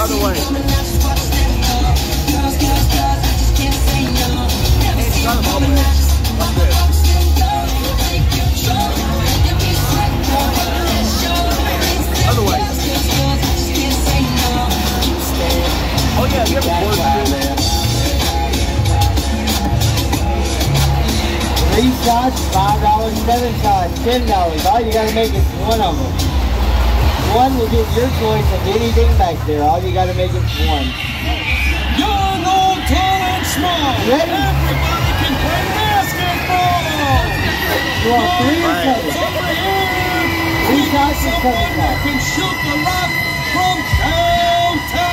Other way. It's not a moment. Like this. Other way. Oh yeah, you have a board too, man. 3 shots, $5, 7 shots, $10. All you gotta make is one of them. One will get your choice of anything back there. All you gotta make is one. Young, old, tall, and small. Ready? Everybody can play basketball. You want 3 or 7? 3 shots or 7 shots? Can shoot the rock from downtown.